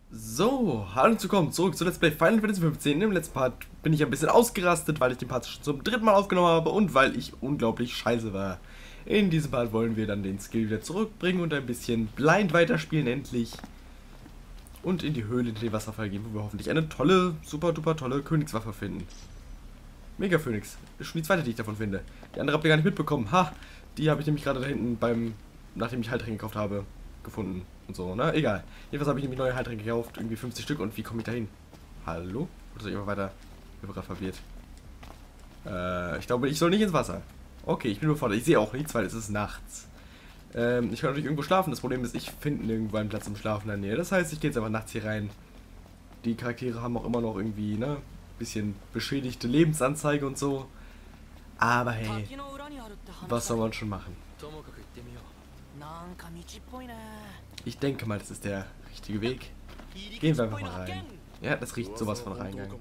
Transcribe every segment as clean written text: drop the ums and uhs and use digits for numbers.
So, hallo und willkommen zurück zu Let's Play Final Fantasy 15. Im letzten Part bin ich ein bisschen ausgerastet, weil ich den Part schon zum dritten Mal aufgenommen habe und weil ich unglaublich scheiße war. In diesem Part wollen wir dann den Skill wieder zurückbringen und ein bisschen blind weiterspielen endlich. Und in die Höhle in den Wasserfall gehen, wo wir hoffentlich eine tolle, super duper tolle Königswaffe finden. Mega Phoenix. Das ist schon die zweite, die ich davon finde. Die andere habt ihr gar nicht mitbekommen. Ha! Die habe ich nämlich gerade da hinten nachdem ich Halterringe gekauft habe, gefunden. Und so, ne? Egal. Jedenfalls habe ich nämlich neue Halterringe gekauft. Irgendwie 50 Stück. Und wie komme ich da hin? Hallo? Oder soll ich einfach weiter? Ich bin gerade verwirrt. Ich glaube, ich soll nicht ins Wasser. Okay, ich bin überfordert. Ich sehe auch nichts, weil es ist nachts. Ich kann natürlich irgendwo schlafen. Das Problem ist, ich finde nirgendwo einen Platz zum Schlafen in der Nähe. Das heißt, ich gehe jetzt einfach nachts hier rein. Die Charaktere haben auch immer noch irgendwie, ne? Bisschen beschädigte Lebensanzeige und so. Aber hey, was soll man schon machen? Ich denke mal, das ist der richtige Weg. Gehen wir einfach mal rein. Ja, das riecht sowas von Reingang.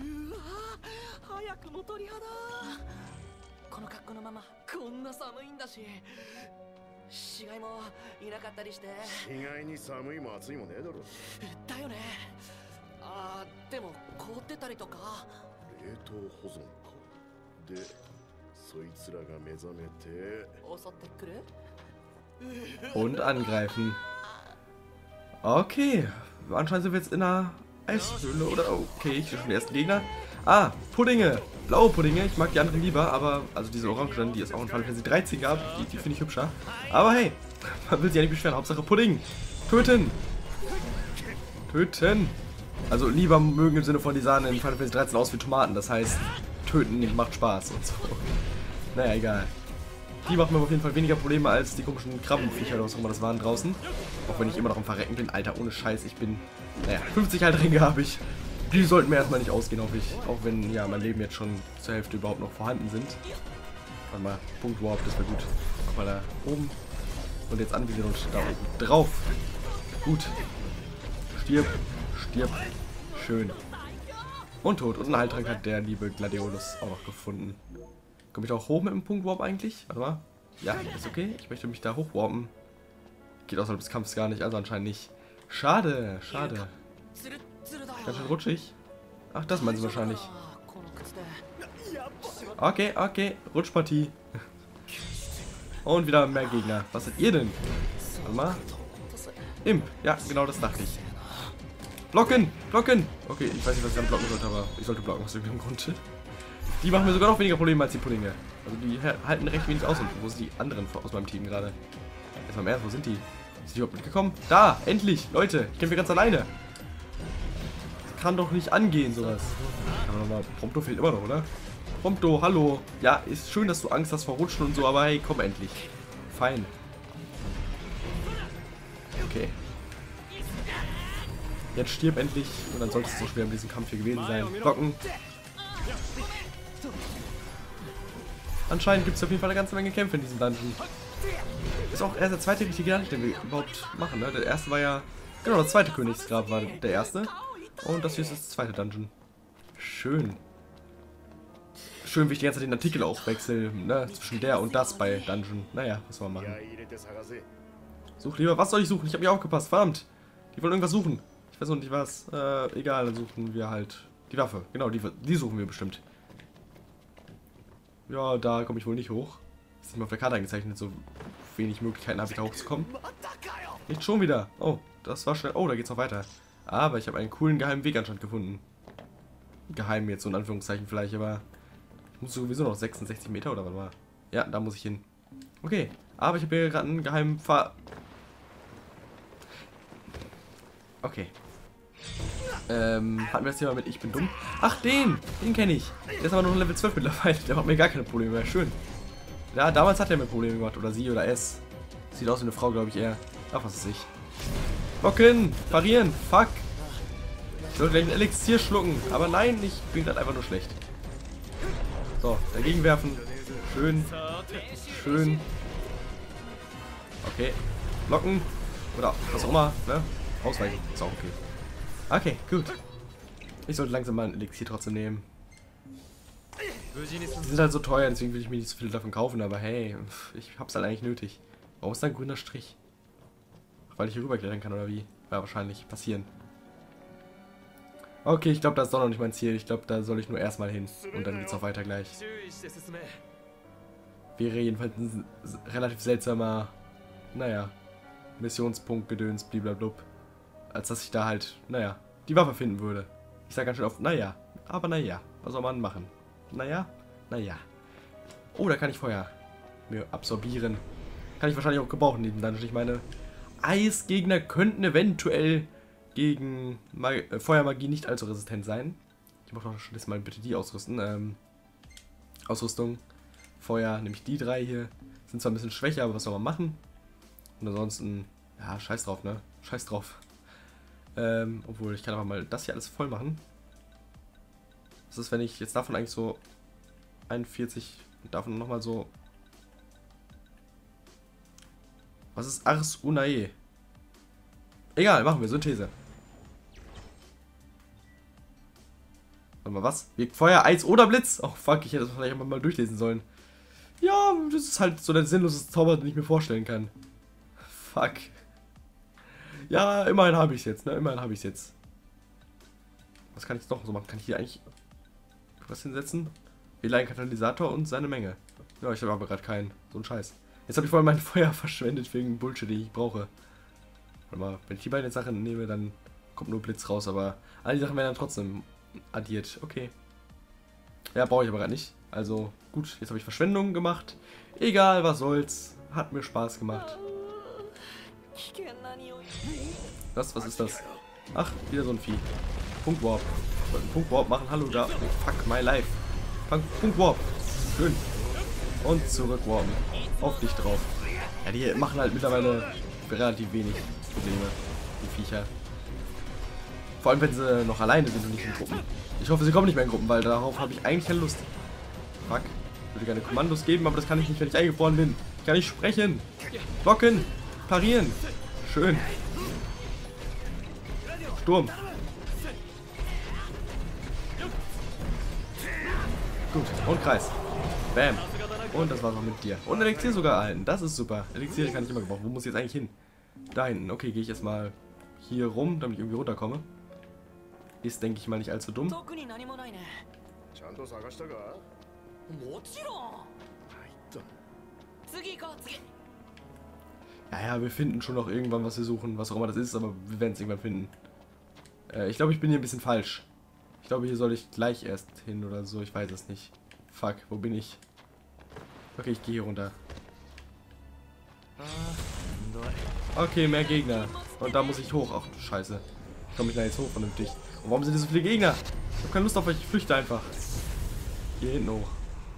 死骸もいなかったりして死骸に寒いも暑いもねえだろだよねあーでも凍ってたりとか冷凍保存かでそいつらが目覚めて襲ってくる Und angreifen. Okay, anscheinend sind wir jetzt in einer Eishöhle oder... Okay, ich sehe schon den ersten Gegner. Ah, Puddinge. Blaue Puddinge. Ich mag die anderen lieber, aber... Also diese Orangen, die es auch in Final Fantasy 13 gab, die finde ich hübscher. Aber hey, man will sich ja nicht beschweren. Hauptsache Pudding. Töten. Töten. Also lieber mögen im Sinne von, die sahen in Final Fantasy 13 aus wie Tomaten. Das heißt, töten macht Spaß und so. Naja, egal. Die machen mir auf jeden Fall weniger Probleme als die komischen Krabbenviecher oder was auch immer das waren draußen. Auch wenn ich immer noch am Verrecken bin. Alter, ohne Scheiß, ich bin... Naja, 50 Halterringe habe ich. Die sollten mir erstmal nicht ausgehen, hoffe ich. Auch wenn, ja, mein Leben jetzt schon zur Hälfte überhaupt noch vorhanden sind. Warte mal, Punkt Warp, das wäre gut. Guck mal da oben. Und jetzt anvisieren und da oben drauf. Gut. Stirb, stirb. Schön. Und tot. Und einen Halterring hat der liebe Gladiolus auch noch gefunden. Komme ich da auch hoch mit dem Punkt Warp eigentlich? Warte mal. Ja, ist okay. Ich möchte mich da hochwarpen. Geht außerhalb des Kampfes gar nicht, also anscheinend nicht. Schade, schade. Ganz schön rutschig. Ach, das meinen sie wahrscheinlich. Okay, okay. Rutschpartie. Und wieder mehr Gegner. Was seid ihr denn? Warte mal. Imp. Ja, genau das dachte ich. Blocken! Blocken! Okay, ich weiß nicht, was ich dann blocken sollte, aber ich sollte blocken aus irgendeinem Grund. Die machen mir sogar noch weniger Probleme als die Puddinge. Also die halten recht wenig aus. Und wo sind die anderen aus meinem Team gerade? Jetzt mal im Ernst, wo sind die? Sind die überhaupt mitgekommen? Da! Endlich! Leute, ich kämpfe ganz alleine. Das kann doch nicht angehen, sowas. Aber nochmal, Prompto fehlt immer noch, oder? Prompto, hallo. Ja, ist schön, dass du Angst hast vor Rutschen und so, aber hey, komm endlich. Fein. Okay. Jetzt stirb endlich und dann sollte es so schwer in diesem Kampf hier gewesen sein. Blocken. Anscheinend gibt es auf jeden Fall eine ganze Menge Kämpfe in diesem Dungeon. Ist auch erst der zweite richtige Dungeon, den wir überhaupt machen, ne? Der erste war ja... Genau, der zweite Königsgrab war der erste. Und das hier ist das zweite Dungeon. Schön. Schön, wie ich die ganze Zeit den Artikel auch wechsle, ne? Zwischen der und das bei Dungeon. Naja, was soll man machen? Such lieber, was soll ich suchen? Ich habe nicht aufgepasst, verdammt. Die wollen irgendwas suchen. Ich weiß noch nicht was. Egal, dann suchen wir halt die Waffe. Genau, die suchen wir bestimmt. Ja, da komme ich wohl nicht hoch. Das ist nicht mal auf der Karte eingezeichnet, so wenig Möglichkeiten habe ich da hochzukommen. Nicht schon wieder. Oh, das war schnell. Oh, da geht's noch weiter. Aber ich habe einen coolen geheimen Weg anscheinend gefunden. Geheim jetzt so in Anführungszeichen vielleicht, aber ich muss sowieso noch 66 Meter oder was mal. Ja, da muss ich hin. Okay, aber ich habe hier gerade einen geheimen Okay. Hatten wir das Thema mit Ich bin dumm? Ach, den kenne ich. Der ist aber nur Level 12 mittlerweile. Der macht mir gar keine Probleme mehr. Schön. Ja, damals hat er mir Probleme gemacht. Oder sie oder es. Sieht aus wie eine Frau, glaube ich eher. Ach, was ist ich. Blocken! Parieren! Fuck! Ich sollte gleich ein Elixier schlucken. Aber nein, ich bin gerade einfach nur schlecht. So, dagegen werfen. Schön. Schön. Okay. Blocken. Oder was auch immer. Ne? Ausweichen. Ist auch okay. Okay, gut. Ich sollte langsam mal ein Elixier trotzdem nehmen. Die sind halt so teuer, deswegen will ich mir nicht so viele davon kaufen, aber hey, ich hab's halt eigentlich nötig. Warum ist da ein grüner Strich? Weil ich hier rüberklettern kann, oder wie? Ja, wahrscheinlich passieren. Okay, ich glaube, das ist doch noch nicht mein Ziel. Ich glaube, da soll ich nur erstmal hin. Und dann geht's auch weiter gleich. Wäre jedenfalls ein relativ seltsamer, naja, Missionspunkt, Gedöns, bliblablub. Als dass ich da halt, naja, die Waffe finden würde. Ich sage ganz schön oft, naja. Aber naja, was soll man machen? Naja, naja. Oh, da kann ich Feuer mir absorbieren. Kann ich wahrscheinlich auch gebrauchen in diesem Dungeon. Ich meine, Eisgegner könnten eventuell gegen Feuermagie nicht allzu resistent sein. Ich muss doch schon mal bitte die ausrüsten. Ausrüstung. Feuer, nämlich die drei hier. Sind zwar ein bisschen schwächer, aber was soll man machen? Und ansonsten, ja, scheiß drauf, ne? Scheiß drauf. Obwohl, ich kann aber mal das hier alles voll machen. Was ist, wenn ich jetzt davon eigentlich so 41 und davon nochmal so... Was ist Ars Unae? Egal, machen wir Synthese. Warte mal, was? Wirkt Feuer, Eis oder Blitz? Oh fuck, ich hätte das vielleicht einfach mal durchlesen sollen. Ja, das ist halt so der sinnlose Zauber, den ich mir vorstellen kann. Fuck. Ja, immerhin habe ich es jetzt, ne? Immerhin habe ich es jetzt. Was kann ich noch so machen? Kann ich hier eigentlich was hinsetzen? Wähle einen Katalysator und seine Menge. Ja, ich habe aber gerade keinen. So ein Scheiß. Jetzt habe ich vorhin mein Feuer verschwendet wegen Bullshit, den ich brauche. Warte mal, wenn ich die beiden Sachen nehme, dann kommt nur Blitz raus, aber all die Sachen werden dann trotzdem addiert. Okay. Ja, brauche ich aber gerade nicht. Also, gut, jetzt habe ich Verschwendung gemacht. Egal, was soll's. Hat mir Spaß gemacht. Was ist das? Ach, wieder so ein Vieh. Punktwarp. Ich wollte einen Punktwarp machen. Hallo da. Oh, fuck, my life. Punktwarp. Schön. Und zurückwarpen. Auf dich drauf. Ja, die machen halt mittlerweile relativ wenig Probleme. Die Viecher. Vor allem, wenn sie noch alleine sind und nicht in Gruppen. Ich hoffe, sie kommen nicht mehr in Gruppen, weil darauf habe ich eigentlich keine Lust. Fuck. Ich würde gerne Kommandos geben, aber das kann ich nicht, wenn ich eingefroren bin. Ich kann nicht sprechen. Blocken. Parieren. Schön. Sturm. Gut. Und Kreis. Bam. Und das war's auch mit dir. Und Elixier sogar erhalten. Das ist super. Elixier kann ich immer gebrauchen. Wo muss ich jetzt eigentlich hin? Da hinten. Okay, gehe ich erstmal hier rum, damit ich irgendwie runterkomme. Ist, denke ich mal, nicht allzu dumm. Ja, wir finden schon noch irgendwann, was wir suchen. Was auch immer das ist, aber wir werden es irgendwann finden. Ich glaube, ich bin hier ein bisschen falsch. Ich glaube, hier soll ich gleich erst hin oder so. Ich weiß es nicht. Fuck, wo bin ich? Okay, ich gehe hier runter. Okay, mehr Gegner. Und da muss ich hoch. Ach du Scheiße. Ich komme ich da jetzt hoch vernünftig. Und warum sind hier so viele Gegner? Ich habe keine Lust auf euch. Ich flüchte einfach. Hier hinten hoch.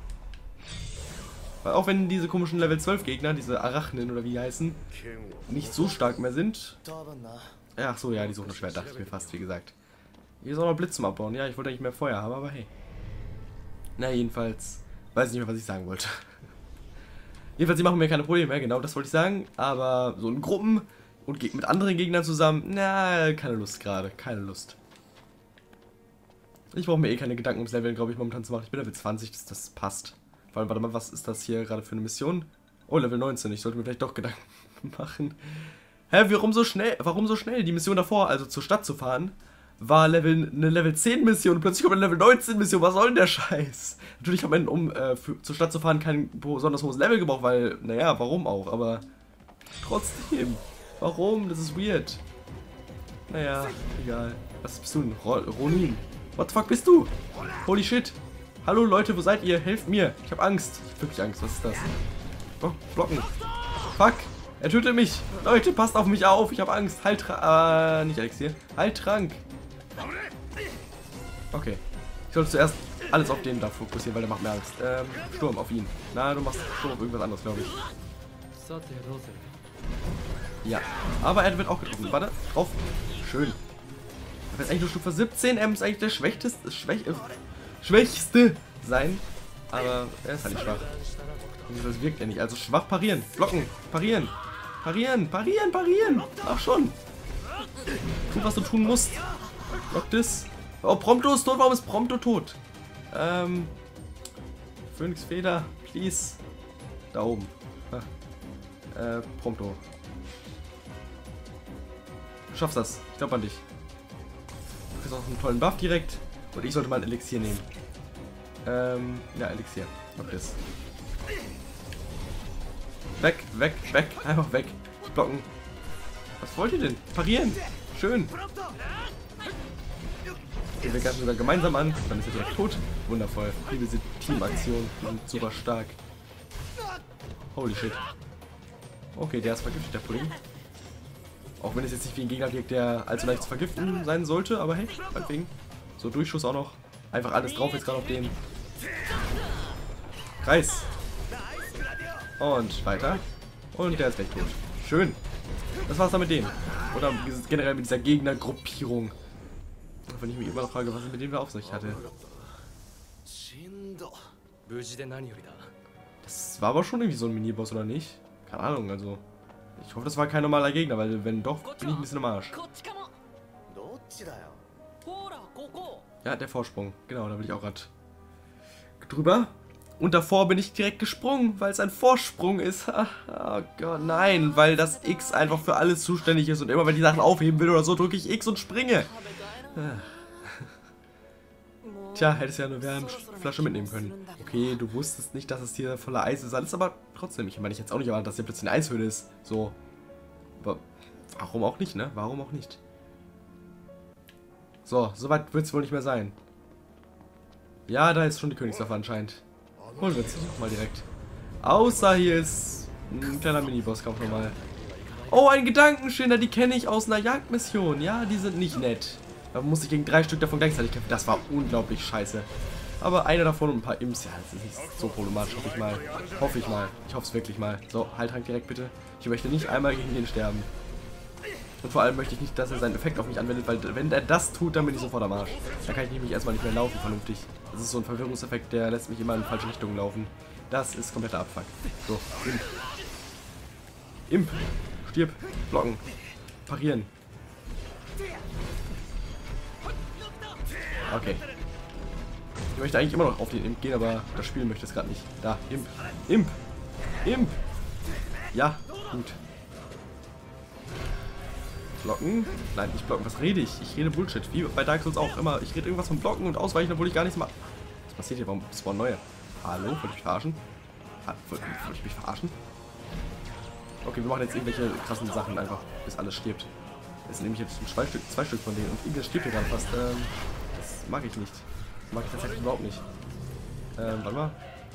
Weil auch wenn diese komischen Level 12 Gegner, diese Arachnen oder wie die heißen, nicht so stark mehr sind. Ach so, ja, die suchen das Schwert, dachte ich mir fast, wie gesagt. Hier ist auch noch Blitz zum Abbauen. Ja, ich wollte eigentlich mehr Feuer haben, aber hey. Na, jedenfalls. Weiß nicht mehr, was ich sagen wollte. Jedenfalls, die machen mir keine Probleme mehr, genau, das wollte ich sagen. Aber so in Gruppen und mit anderen Gegnern zusammen, na, keine Lust gerade, keine Lust. Ich brauche mir eh keine Gedanken ums Leveln, glaube ich, momentan zu machen. Ich bin Level 20, das passt. Vor allem, warte mal, was ist das hier gerade für eine Mission? Oh, Level 19, ich sollte mir vielleicht doch Gedanken machen. Hä, warum so schnell? Warum so schnell? Die Mission davor, also zur Stadt zu fahren, war eine Level 10 Mission und plötzlich kommt eine Level 19 Mission. Was soll denn der Scheiß? Natürlich hat man, um zur Stadt zu fahren, kein besonders hohes Level gebraucht, weil, naja, warum auch, aber trotzdem. Warum? Das ist weird. Naja, egal. Was bist du denn? Ronin. What the fuck bist du? Holy shit. Hallo Leute, wo seid ihr? Helft mir. Ich hab Angst. Ich hab wirklich Angst. Was ist das? Oh, Blocken. Fuck. Er tötet mich. Leute, passt auf mich auf. Ich hab Angst. Heiltrank. Nicht Elixier. Heiltrank. Okay. Ich sollte zuerst alles auf den da fokussieren, weil der macht mir Angst. Sturm auf ihn. Na, du machst Sturm auf irgendwas anderes, glaube ich. Ja. Aber er wird auch getroffen. Warte. Drauf. Schön. Er ist eigentlich nur Stufe 17. Er muss eigentlich der Schwächste sein. Aber er ist halt nicht schwach. Das wirkt er nicht. Also schwach parieren. Blocken. Parieren. Parieren. Parieren. Parieren. Ach schon. Tu, was du tun musst. Block das. Oh, Prompto ist tot. Warum ist Prompto tot? Phönixfeder. Please. Da oben. Prompto. Du schaffst das. Ich glaube an dich. jetzt auch einen tollen Buff direkt. Und ich sollte mal ein Elixier nehmen. Ja, Elixier. Noctis. Weg, weg, weg. Einfach weg. Blocken. Was wollt ihr denn? Parieren. Schön. Okay, wir greifen sogar gemeinsam an. Dann ist er direkt tot. Wundervoll. Liebe diese Teamaktion. Die sind super stark. Holy shit. Okay, der ist vergiftet, der Pudding. Auch wenn es jetzt nicht wie ein Gegner wirkt, der allzu leicht zu vergiften sein sollte. Aber hey, meinetwegen. So, Durchschuss auch noch. Einfach alles drauf jetzt gerade auf den. Kreis. Und weiter. Und der ist gleich tot. Schön. Das war's dann mit dem. Oder generell mit dieser Gegnergruppierung. Auch wenn ich mich immer noch frage, was es mit dem da auf sich hatte. Das war aber schon irgendwie so ein Miniboss, oder nicht? Keine Ahnung, also. Ich hoffe, das war kein normaler Gegner, weil wenn doch, bin ich ein bisschen am Arsch. Ja, der Vorsprung. Genau, da bin ich auch gerade drüber. Und davor bin ich direkt gesprungen, weil es ein Vorsprung ist. Oh Gott, nein, weil das X einfach für alles zuständig ist. Und immer wenn ich Sachen aufheben will oder so, drücke ich X und springe. Tja, hättest ja eine Wärmflasche mitnehmen können. Okay, du wusstest nicht, dass es hier voller Eis ist. Alles, aber trotzdem, ich meine, ich hätte auch nicht erwartet, dass hier plötzlich eine Eishöhle ist. So. Aber warum auch nicht, ne? Warum auch nicht? So, soweit wird es wohl nicht mehr sein. Ja, da ist schon die Königswaffe anscheinend. Holen wir uns mal direkt. Außer hier ist ein kleiner Mini-Bosskampf nochmal. Oh, ein Gedankenschilder, die kenne ich aus einer Jagdmission. Ja, die sind nicht nett. Da musste ich gegen 3 Stück davon gleichzeitig kämpfen. Das war unglaublich scheiße. Aber einer davon und ein paar Imps. Ja, das ist nicht so problematisch, hoffe ich mal. Hoffe ich mal. Ich hoffe es wirklich mal. So, Heiltrank direkt bitte. Ich möchte nicht einmal gegen den sterben. Und vor allem möchte ich nicht, dass er seinen Effekt auf mich anwendet, weil wenn er das tut, dann bin ich sofort am Arsch. Dann kann ich nämlich erstmal nicht mehr laufen, vernünftig. Das ist so ein Verwirrungseffekt, der lässt mich immer in falsche Richtungen laufen. Das ist kompletter Abfuck. So, Imp. Imp. Stirb. Blocken. Parieren. Okay. Ich möchte eigentlich immer noch auf den Imp gehen, aber das Spiel möchte es gerade nicht. Da, Imp. Imp. Imp. Ja, gut. Blocken? Nein, nicht blocken. Was rede ich? Ich rede Bullshit. Wie bei Dark Souls auch immer. Ich rede irgendwas von Blocken und Ausweichen, obwohl ich gar nichts mache. Was passiert hier? Warum spawnen neue? Hallo? Wollte ich mich verarschen? Wollte ich mich verarschen? Okay, wir machen jetzt irgendwelche krassen Sachen einfach, bis alles stirbt. Das sind nämlich jetzt zwei Stück von denen. Und irgendwas stirbt hier gerade fast. Das mag ich nicht. Das mag ich tatsächlich überhaupt nicht. Warte mal.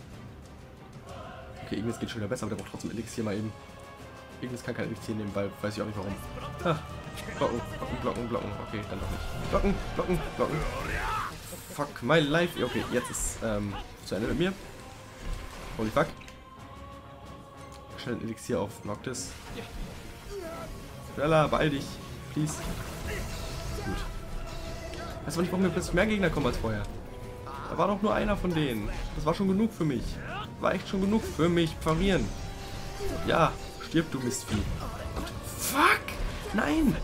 Okay, irgendwas geht schon wieder besser, aber der braucht trotzdem Elixier mal eben. Irgendwas kann kein Elixier nehmen, weil weiß ich auch nicht warum. Ah, blocken, blocken, blocken, blocken. Okay, dann doch nicht. Blocken, blocken, blocken. Fuck my life. Okay, jetzt ist zu Ende mit mir. Holy fuck. Schnell ein Elixier auf Noctis. Bella, beeil dich. Please. Gut. Weißt du nicht, warum mir plötzlich mehr Gegner kommen als vorher? Da war doch nur einer von denen. Das war schon genug für mich. War echt schon genug für mich. Parieren. Ja, stirb du Mistvieh. Und fuck! Nein!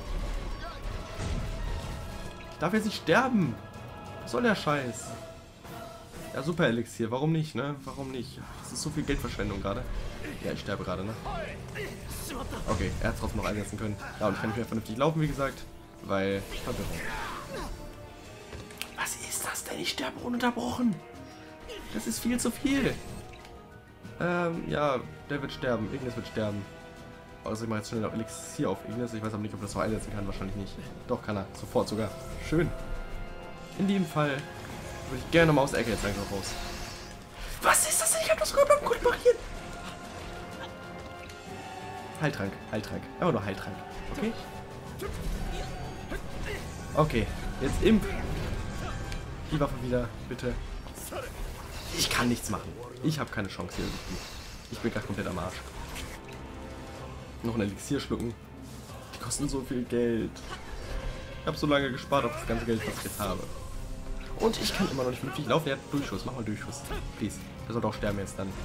Ich darf jetzt nicht sterben. Was soll der Scheiß? Ja, super Elixier. Warum nicht, ne? Warum nicht? Das ist so viel Geldverschwendung gerade. Ja, ich sterbe gerade, ne? Okay, er hat es trotzdem noch einsetzen können. Ja, und ich kann nicht mehr vernünftig laufen, wie gesagt. Weil Verwirrung. Was ist das denn? Ich sterbe ununterbrochen. Das ist viel zu viel. Ja, der wird sterben. Ignis wird sterben. Also ich mache jetzt schnell noch Elixier auf Ignis. Ich weiß aber nicht, ob das so einsetzen kann. Wahrscheinlich nicht. Doch, kann er. Sofort sogar. Schön. In dem Fall würde ich gerne mal aus der Ecke jetzt einfach raus. Was ist das denn? Ich habe das gut pariert. Heiltrank, Heiltrank. Aber nur Heiltrank. Okay? Okay, jetzt Imp. Die Waffe wieder, bitte. Ich kann nichts machen. Ich habe keine Chance hier irgendwie. Ich bin gerade komplett am Arsch. Noch ein Elixier schlucken. Die kosten so viel Geld. Ich habe so lange gespart auf das ganze Geld, was ich jetzt habe. Und ich kann immer noch nicht vernünftig laufen. Er hat Durchschuss. Mach mal Durchschuss. Please. Der soll doch sterben jetzt dann.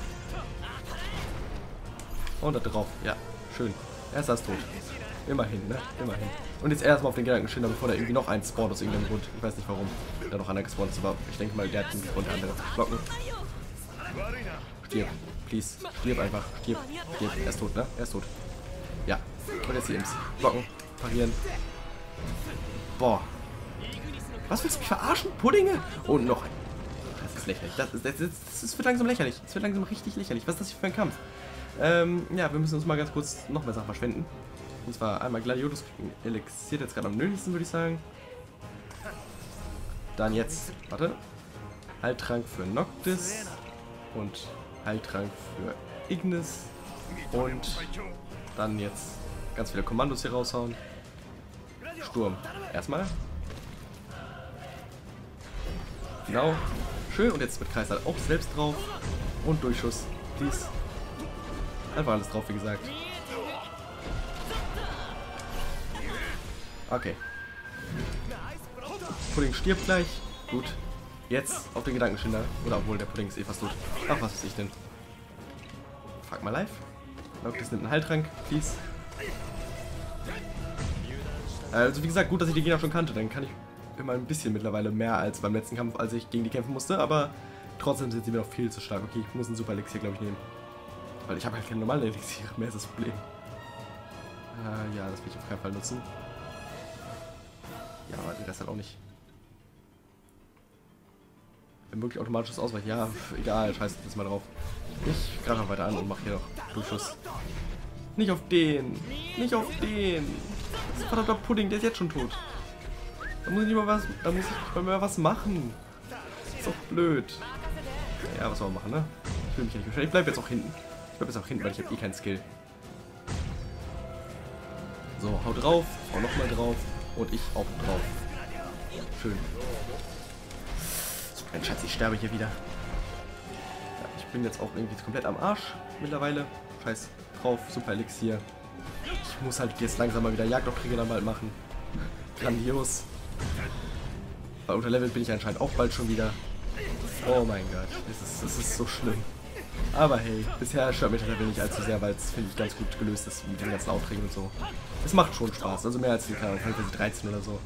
Und da drauf. Ja, schön. Er ist das tot. Immerhin, ne? Immerhin. Und jetzt erstmal auf den Gedankenschinder, bevor da irgendwie noch ein spawnt aus irgendeinem Grund. Ich weiß nicht warum. Da noch einer gespawnt ist, aber ich denke mal, der hat einen gespawnt, der andere. Blocken. Stirb. Please. Stirb einfach. Stirb. Stirb. Er ist tot, ne? Er ist tot. Ja. Und jetzt die Imps. Blocken. Parieren. Boah. Was willst du mich verarschen? Puddinge? Und noch ein. Das ist lächerlich. Das wird langsam lächerlich. Das wird langsam richtig lächerlich. Was ist das hier für ein Kampf? Ja, wir müssen uns mal ganz kurz noch mehr Sachen verschwenden. Und zwar einmal Gladiolus Elixier, jetzt gerade am nötigsten, würde ich sagen. Dann jetzt, warte. Heiltrank für Noctis. Und Heiltrank für Ignis. Und dann jetzt ganz viele Kommandos hier raushauen. Sturm. Erstmal. Genau. Schön. Und jetzt mit Kreis halt auch selbst drauf. Und Durchschuss. Dies. Einfach alles drauf, wie gesagt. Okay. Pudding stirbt gleich. Gut. Jetzt auf den Gedankenschinder. Oder obwohl, der Pudding ist eh fast tot. Ach, was weiß ich denn. Fuck mal live. Noctis nimmt einen Heiltrank. Please. Also wie gesagt, gut, dass ich die Gegner schon kannte. Dann kann ich immer ein bisschen mittlerweile mehr als beim letzten Kampf, als ich gegen die kämpfen musste. Aber trotzdem sind sie mir noch viel zu stark. Okay, ich muss einen Super Elixier, glaube ich, nehmen. Weil ich habe halt keine normalen Elixiere mehr, ist das Problem. Ja, das will ich auf keinen Fall nutzen. Ja, aber den Rest halt auch nicht. Wenn möglich automatisches Ausweichen. Ja, egal, scheiß jetzt mal drauf. Ich greife weiter an und mache hier noch Durchschuss. Nicht auf den! Nicht auf den! Das ist ein verdammter Pudding, der ist jetzt schon tot. Da muss ich nicht mal was. Da muss ich mal was machen. Das ist doch blöd. Ja, was soll man machen, ne? Ich will mich nicht beschweren. Ich bleibe jetzt auch hinten. Ich bleibe jetzt auch hinten, weil ich habe eh keinen Skill. So, hau drauf, hau nochmal drauf und ich auch drauf. Schön. So, mein Schatz, ich sterbe hier wieder. Ja, ich bin jetzt auch irgendwie komplett am Arsch mittlerweile. Scheiß drauf, Super Elixier. Ich muss halt jetzt langsam mal wieder Jagdaufträge dann bald machen. Grandios. Weil unterlevelt bin ich anscheinend auch bald schon wieder. Oh mein Gott, das ist so schlimm. Aber hey, bisher stört mich das Level nicht allzu sehr, weil es, finde ich, ganz gut gelöst ist mit den ganzen Aufträgen und so. Es macht schon Spaß, also mehr als die Final Fantasy 13 oder so.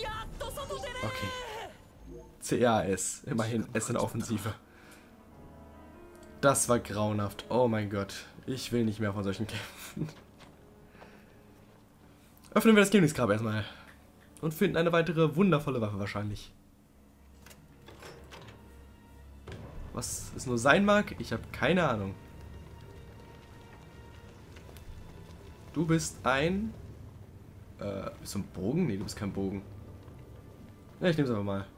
Okay. CAS, immerhin S in der Offensive. Das war grauenhaft. Oh mein Gott, ich will nicht mehr von solchen Kämpfen. Öffnen wir das Königsgrab erstmal. Und finden eine weitere wundervolle Waffe wahrscheinlich. Was es nur sein mag, ich habe keine Ahnung. Du bist ein... bist du ein Bogen? Nee, du bist kein Bogen. Ja, ich nehme es einfach mal.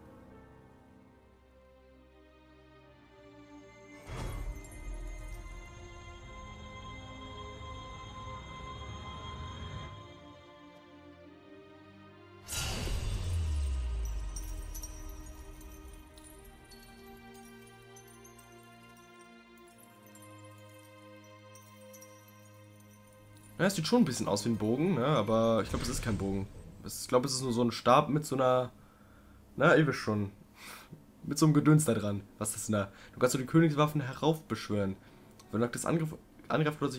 Ja, es sieht schon ein bisschen aus wie ein Bogen, ne? Aber ich glaube, es ist kein Bogen. Ich glaube, es ist nur so ein Stab mit so einer... Na, ihr wisst schon. Mit so einem Gedöns da dran. Was ist denn da? Du kannst so die Königswaffen heraufbeschwören. Wenn Noctis angreift oder sich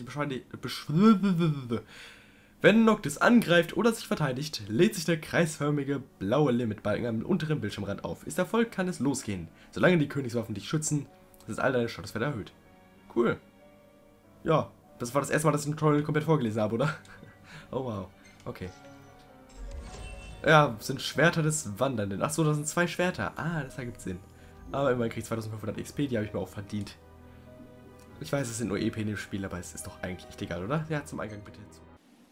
Wenn Noctis angreift oder sich verteidigt, lädt sich der kreisförmige blaue Limitbalken am unteren Bildschirmrand auf. Ist Erfolg, kann es losgehen. Solange die Königswaffen dich schützen, ist all deine Statuswerte erhöht. Cool. Ja. Das war das erste Mal, dass ich ein Tutorial komplett vorgelesen habe, oder? Oh wow. Okay. Ja, sind Schwerter des Wandernden. Achso, das sind 2 Schwerter. Ah, das ergibt Sinn. Aber immerhin kriege ich 2500 XP, die habe ich mir auch verdient. Ich weiß, es sind nur EP in dem Spiel, aber es ist doch eigentlich echt egal, oder? Ja, zum Eingang bitte hinzu.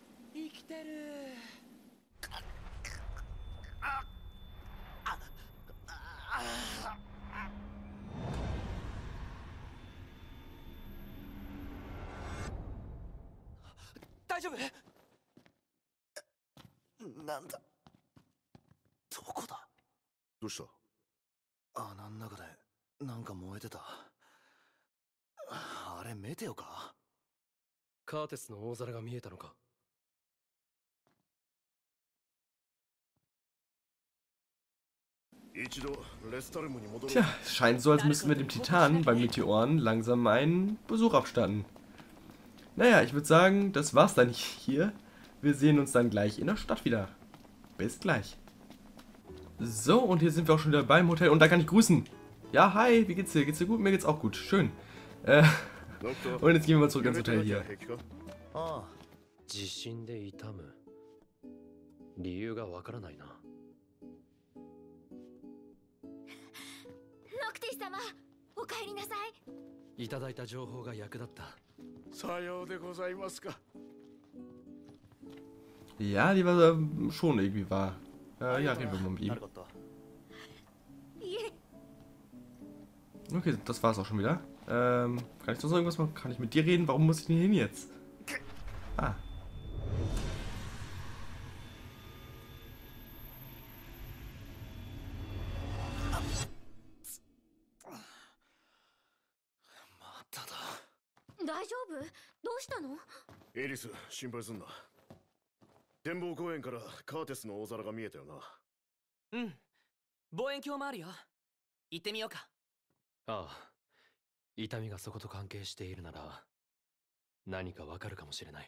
Tja, es scheint so, als müssten wir dem Titan beim Meteoren langsam einen Besuch abstatten. Naja, ich würde sagen, das war's dann hier. Wir sehen uns dann gleich in der Stadt wieder. Bis gleich. So, und hier sind wir auch schon wieder beim Hotel. Und da kann ich grüßen. Ja, hi, wie geht's dir? Geht's dir gut? Mir geht's auch gut. Schön. Und jetzt gehen wir mal zurück ins Hotel hier. クティ様、お帰りなさい。 いただいた情報が役立った。 さようでございますか。 Ja, die war schon irgendwie wahr. Ja, reden wir mal mit ihm. Okay, das war's auch schon wieder. Kann ich sonst irgendwas machen? Kann ich mit dir reden? Warum muss ich denn hin jetzt? Ah. Eris, 心配すんな。展望公園からカーテスの大皿が見えたよな。 うん。望遠鏡もあるよ。行ってみようか。 ああ。痛みがそこと関係しているなら、何かわかるかもしれない。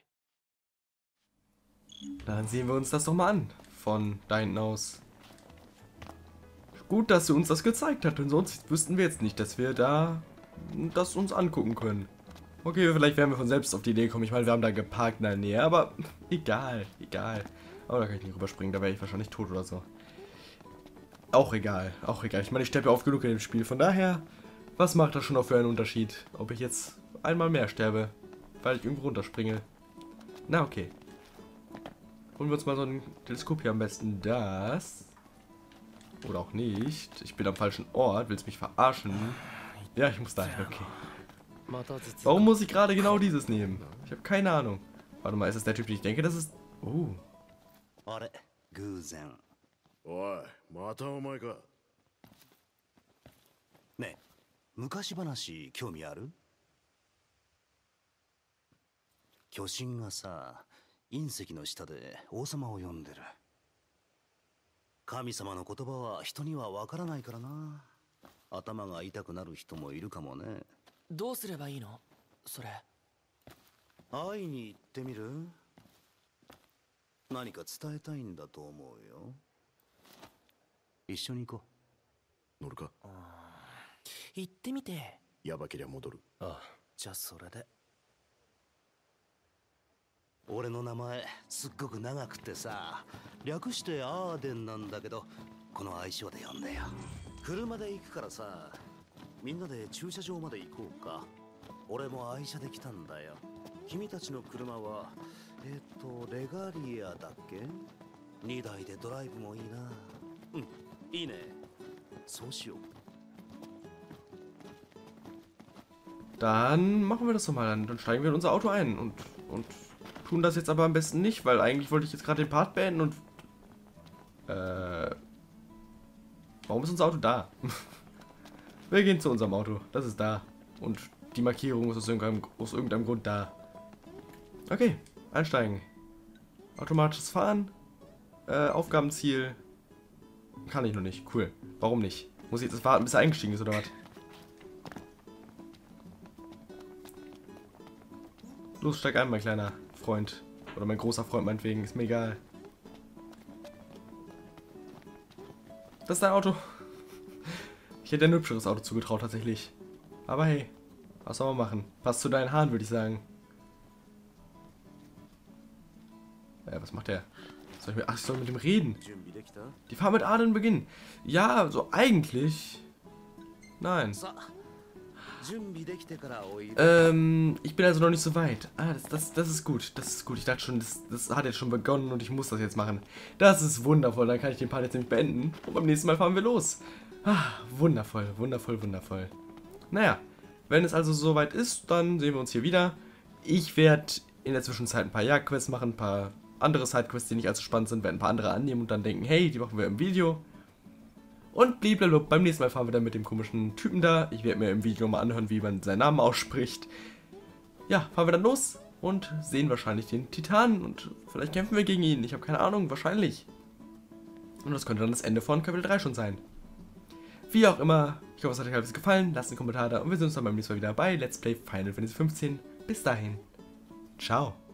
Dann sehen wir uns das doch mal an. Von da hinten aus. Gut, dass sie uns das gezeigt hat, denn sonst wüssten wir jetzt nicht, dass wir da das uns angucken können. Okay, vielleicht werden wir von selbst auf die Idee kommen. Ich meine, wir haben da geparkt in der Nähe, aber egal, egal. Aber da kann ich nicht rüberspringen, da wäre ich wahrscheinlich tot oder so. Auch egal, auch egal. Ich meine, ich sterbe ja oft genug in dem Spiel. Von daher, was macht das schon noch für einen Unterschied? Ob ich jetzt einmal mehr sterbe, weil ich irgendwo runterspringe. Na, okay. Holen wir uns mal so ein Teleskop hier am besten. Das. Oder auch nicht. Ich bin am falschen Ort. Willst mich verarschen? Ja, ich muss dahin, okay. Warum muss ich gerade genau dieses nehmen? Ich habe keine Ahnung. Warte mal, ist das der Typ, den ich denke? Das ist... Oh. おい、またお前か。 ねえ、昔話興味ある？巨神がさ、隕石の下で王様を呼んでる。神様の言葉は人にはわからないからな。頭が痛くなる人もいるかもね。 どうすればいいの？それ。 会いに行ってみる？何か伝えたいんだと思うよ。一緒に行こう。乗るか？ 行ってみて。 やばけりゃ戻る。 ああ、じゃあそれで。俺の名前すっごく長くてさ、略してアーデンなんだけど、この愛称で呼んでよ。車で行くからさ、みんなで駐車場まで行こうか。俺も愛車で来たんだよ。君たちの車はレガリアだっけ？2台でドライブもいいな。うん、いいね。そうしよう。 Dann machen wir das doch mal. Dann steigen wir in unser Auto ein und tun das jetzt aber am besten nicht, weil eigentlich wollte ich jetzt gerade den Part beenden und... Warum ist unser Auto da? Wir gehen zu unserem Auto. Das ist da. Und die Markierung ist aus irgendeinem Grund da. Okay, einsteigen. Automatisches Fahren. Aufgabenziel. Kann ich noch nicht. Cool. Warum nicht? Muss ich jetzt warten, bis er eingestiegen ist, oder was? Los, steig ein, mein kleiner Freund. Oder mein großer Freund, meinetwegen. Ist mir egal. Das ist dein Auto. Ich hätte ein hübscheres Auto zugetraut, tatsächlich. Aber hey, was soll man machen? Passt zu deinen Haaren, würde ich sagen. Was macht der? Ach, ich soll mit dem reden. Die Fahrt mit Aden beginnen. Ja, so eigentlich. Nein. Ich bin also noch nicht so weit. Ah, das ist gut. Das ist gut. Ich dachte schon, das hat jetzt schon begonnen und ich muss das jetzt machen. Das ist wundervoll. Dann kann ich den Part jetzt nämlich beenden. Und beim nächsten Mal fahren wir los. Ah, wundervoll, wundervoll, wundervoll. Naja, wenn es also soweit ist, dann sehen wir uns hier wieder. Ich werde in der Zwischenzeit ein paar Jagdquests machen, ein paar andere Sidequests, die nicht allzu spannend sind, werden ein paar andere annehmen und dann denken, hey, die machen wir im Video. Und blablabla, beim nächsten Mal fahren wir dann mit dem komischen Typen da. Ich werde mir im Video mal anhören, wie man seinen Namen ausspricht. Ja, fahren wir dann los und sehen wahrscheinlich den Titanen und vielleicht kämpfen wir gegen ihn. Ich habe keine Ahnung, wahrscheinlich. Und das könnte dann das Ende von Kapitel 3 schon sein. Wie auch immer, ich hoffe, es hat euch alles gefallen. Lasst einen Kommentar da und wir sehen uns dann beim nächsten Mal wieder bei Let's Play Final Fantasy 15. Bis dahin. Ciao.